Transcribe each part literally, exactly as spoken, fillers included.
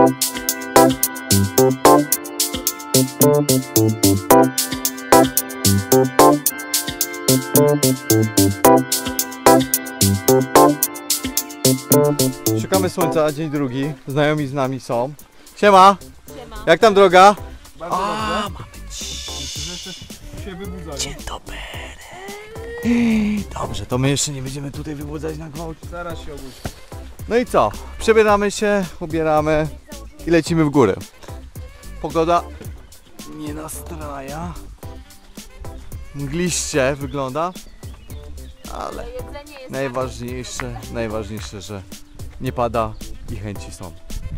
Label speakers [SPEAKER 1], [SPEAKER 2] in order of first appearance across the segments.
[SPEAKER 1] Szukamy słońca, dzień drugi. Znajomi z nami są. Siema!
[SPEAKER 2] Siema.
[SPEAKER 1] Jak tam droga?
[SPEAKER 3] Bardzo
[SPEAKER 1] A,
[SPEAKER 3] dobrze.
[SPEAKER 1] mamy
[SPEAKER 3] Się wybudzają.
[SPEAKER 1] dzień dobry. Dobrze, to my jeszcze nie będziemy tutaj wybudzać na gwałt.
[SPEAKER 3] Zaraz się obudzi.
[SPEAKER 1] No i co? Przebieramy się, ubieramy i lecimy w górę. Pogoda nie nastraja. Mgliście wygląda, ale
[SPEAKER 2] Jedzenie jest
[SPEAKER 1] najważniejsze, najważniejsze, że nie pada i chęci są.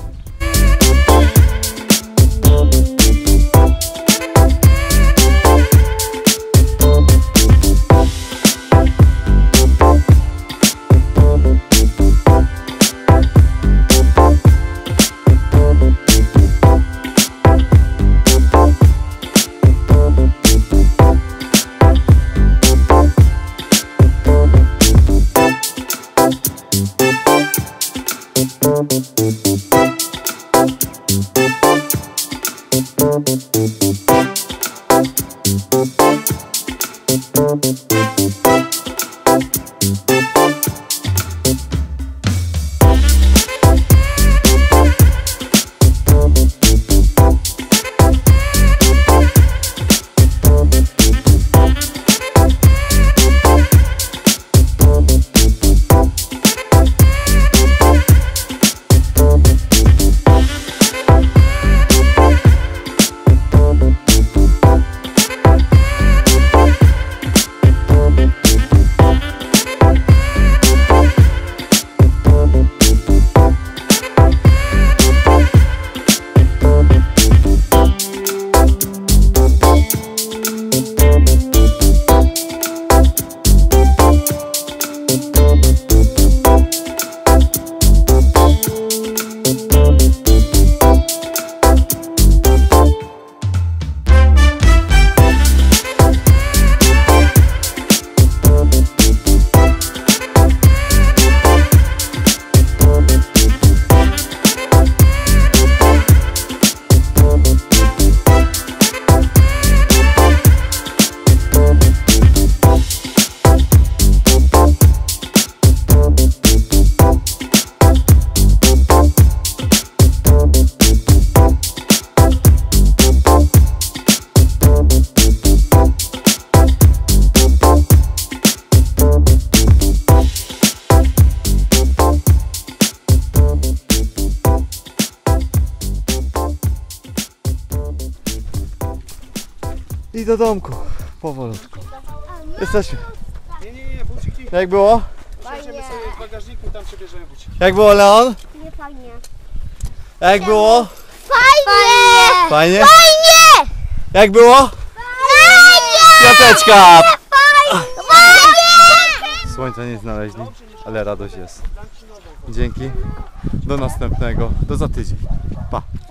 [SPEAKER 1] I do domku, powolutku. Jesteśmy.
[SPEAKER 3] Nie, nie, nie, buciki.
[SPEAKER 1] Jak było?
[SPEAKER 3] Przejdziemy sobie w bagażniku, tam przebierzemy buciki.
[SPEAKER 1] Jak było, Leon?
[SPEAKER 4] Nie fajnie.
[SPEAKER 1] Jak było?
[SPEAKER 4] Fajnie!
[SPEAKER 1] Fajnie?
[SPEAKER 4] Fajnie!
[SPEAKER 1] Jak było?
[SPEAKER 4] Fajnie!
[SPEAKER 1] Piąteczka!
[SPEAKER 4] Fajnie!
[SPEAKER 1] Słońca nie znaleźli, ale radość jest. Dzięki. Do następnego. Do za tydzień. Pa.